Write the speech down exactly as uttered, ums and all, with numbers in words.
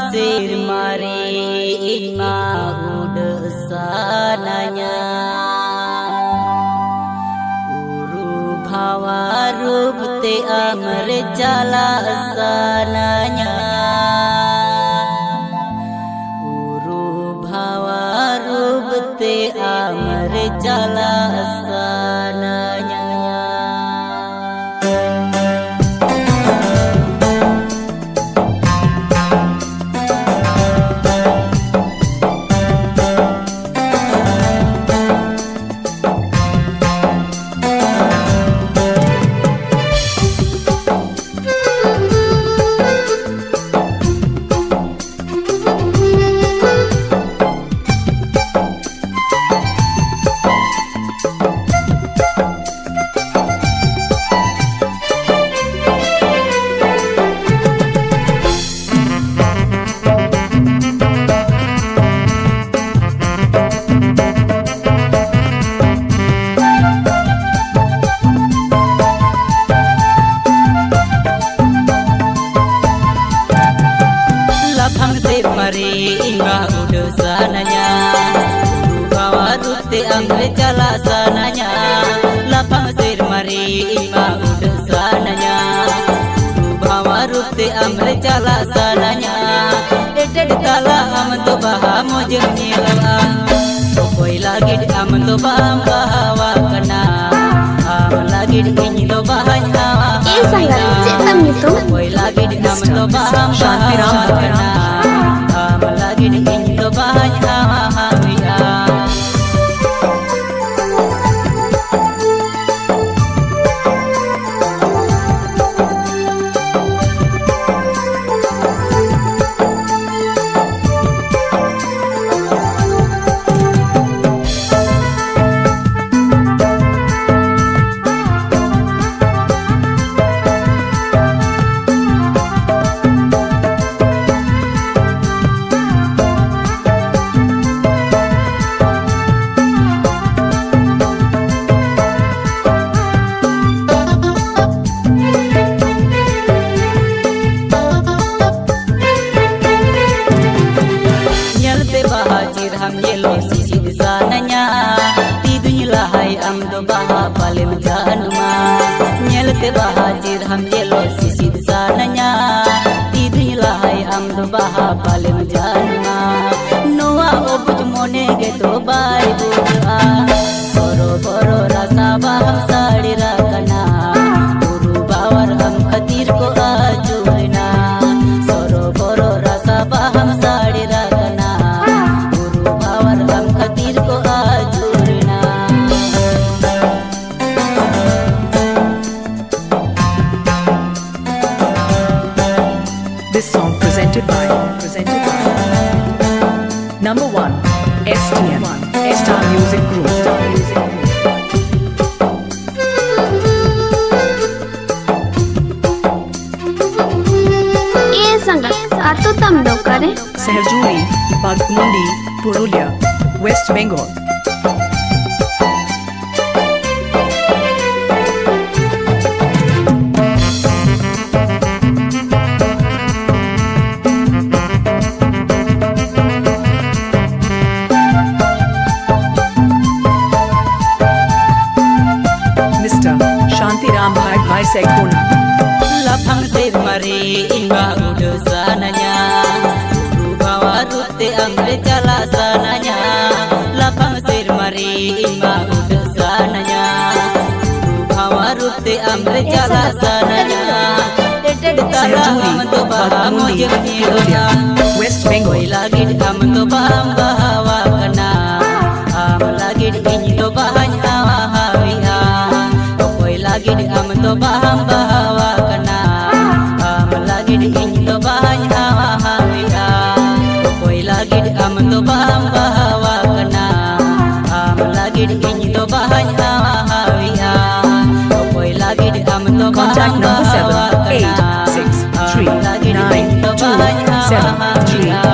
sir mari ima udah sananya uru bhawa rup te amar jala sananya uru bhawa rup te amar jala sananya. Mari inga udah sananya uru bhawa rup te amar jala sananya lapang sir mari inga udah sananya uru bhawa rup te amar jala sananya eted tala am to baha mojeng nyelawa koi lagi am to baham bahawa kana am lagi ini to bahan hawa eh sangat cetam itu koi lagi am to baham bahawa kana lagi di Indo banyak hawiya. Ham yelo sisi di sananya tidunya lahai am do baha palim januma nyelte bahajir ham yelo sisi di sananya tidunya lahai am do baha palim januma noa obut mone ge to bai buja boro boro rasa baham sadi rakana guru bawar ham khatir ko ajurna soro boro rasa baham sadi rakana This song presented by presented by number one S T M Star Music Group. Star Music Group. Eh sangat atau tam do kare Sehjuri, Bagmundi, Purulia, West Bengal. Sekuna lapang sir mari inga udah sananya uru bhawa rup te amar jala sananya lapang sir mari inga udah sananya uru bhawa rup te amar jala sananya eted tala am to baha mojeng nyelawa West Bengal lagi am to baham bahawa kana am lagi ini to bahan hawa hawiya lagi di am to baham bahawa kana am lagi di Indo banyak hawa hawiya koi lagi di am to baham bahawa kana am lagi di Indo banyak hawa hawiya koi lagi di am to baham bahawa kana am lagi di Indo banyak hawa hawiya.